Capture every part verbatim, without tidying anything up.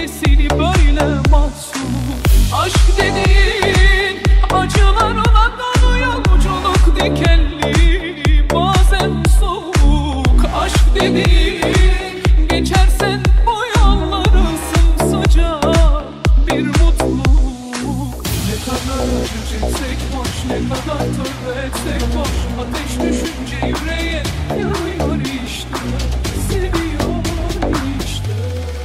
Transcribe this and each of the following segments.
gitti seni böyle mahzun. Aşk dediğin acılarla dolu yolculuk dikenli, bazen soğuk. Aşk dediğin geçersen bu yolları sımsıcak bir mutluluk. Ne kadar acı çeksek boş, ne kadar tövbe etsek boş. Ateş düşünce yüreğe yanıyor işte, seviyor işte.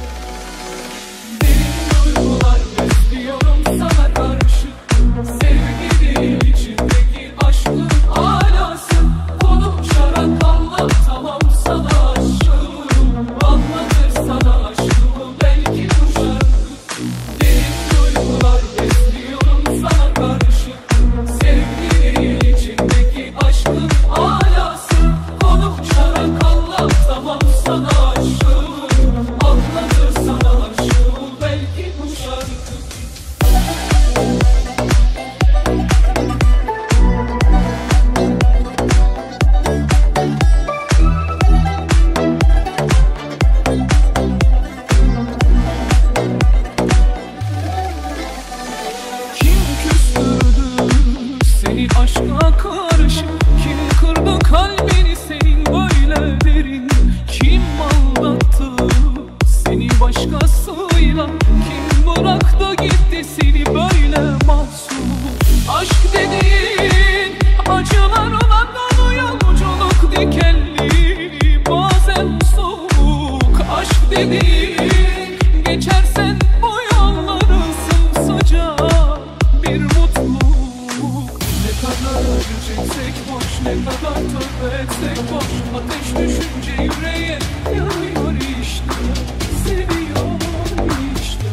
Derin duygular besliyorum sana karşı. Sevgili içindeki aşkın alası. Konuşarak anlatamam sana aşkım. Anlatır sana aşkımı belki bu şarkı. Derin duygular besliyorum sana karşı. Sevgili içindeki aşkın alası. Konuşarak anlatamam sana aşkım. Anlatır sana aşkımı belki bu şarkı. Kim küstürdü seni aşka karşı? Kim kırdı kalbini senin böyle derin? Kim aldattı seni başkasıyla? Kim bıraktı gitti seni böyle mahzun? Aşk dediğin acılarla dolu yolculuk dikenli, bazen soğuk. Aşk dediğin geçersen bu yolları sımsıcak bir mutluluk. Ne kadar acı çeksek boş, ne kadar tövbe etsek boş. Ateş düşünce yüreğe yanıyor işte, seviyor işte.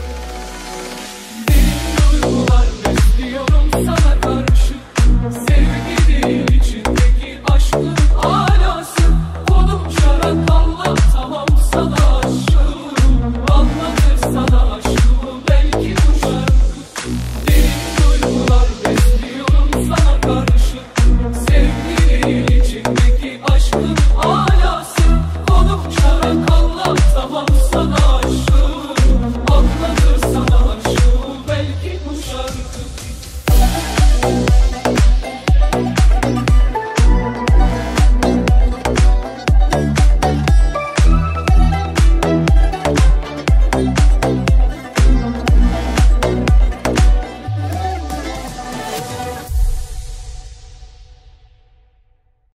Derin duygular besliyorum sana karşı. Sevgili içindeki aşkın alası. Konuşarak anlatamam sana aşkım. Anlatır sana